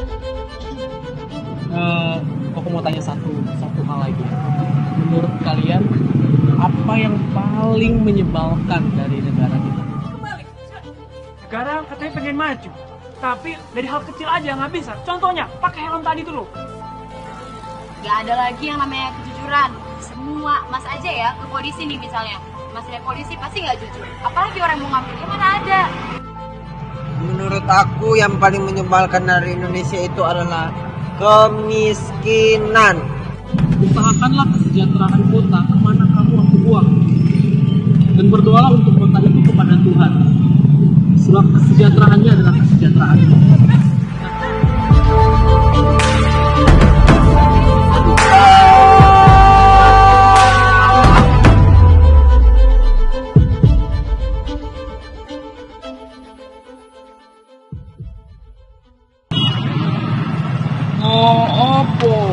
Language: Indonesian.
Aku mau tanya satu hal lagi. Menurut kalian apa yang paling menyebalkan dari negara kita? Negara katanya pengen maju, tapi dari hal kecil aja nggak bisa. Contohnya pakai helm tadi tuh loh. Gak ada lagi yang namanya kejujuran. Semua mas aja ya ke polisi nih misalnya, mas lihat polisi pasti nggak jujur. Apalagi orang yang mau ngambilnya mana ada. Menurut aku yang paling menyebalkan dari Indonesia itu adalah kemiskinan. Usahakanlah kesejahteraan kota kemana kamu aku buang, dan berdoalah untuk kota itu kepada Tuhan, sebab kesejahteraannya adalah kesejahteraan. Oh, opo